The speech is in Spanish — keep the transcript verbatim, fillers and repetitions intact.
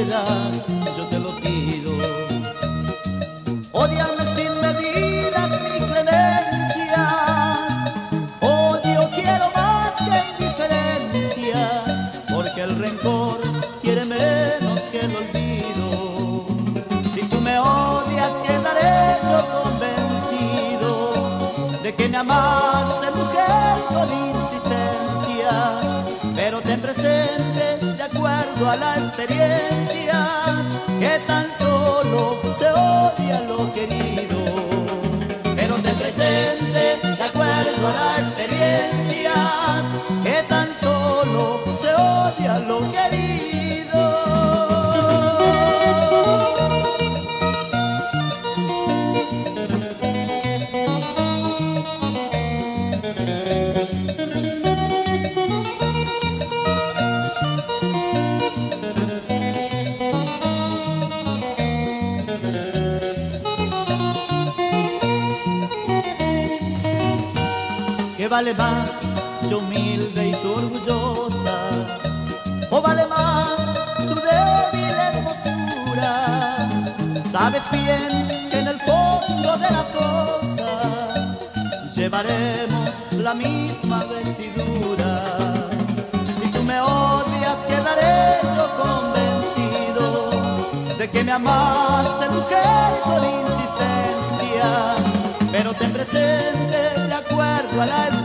piedad, yo te lo pido. Ódiame sin medidas ni clemencias, odio quiero más que indiferencias, porque el rencor quiere menos que el olvido. Si tú me odias quedaré yo convencido de que me amaste, mujer, con insistencia, pero ten presente, de acuerdo a la experiencia, que tan solo se odia lo querido. Pero ten presente, de acuerdo a la experiencia, que tan solo se odia lo querido. ¿Qué vale más, yo humilde y tú orgullosa? ¿O vale más tu débil hermosura? Sabes bien que en el fondo de la fosa llevaremos la misma vestidura. Si tú me odias quedaré yo convencido de que me amaste, mujer, con insistencia, pero ten presente, de acuerdo a la